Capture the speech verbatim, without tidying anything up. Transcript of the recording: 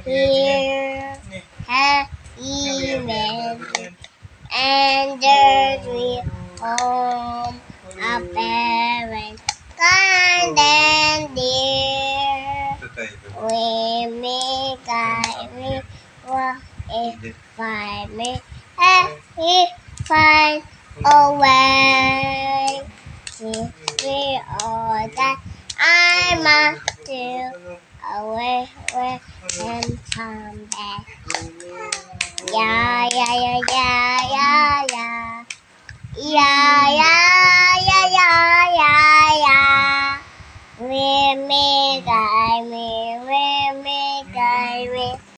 Here, happy men, and there we home, a parent, kind and dear. We make I me, what if I may, if find a way. Since we all that I must do away with and come back. Yeah, yeah, yeah, yeah, yeah, yeah. Yeah, yeah, yeah, yeah, yeah, yeah. We make I me.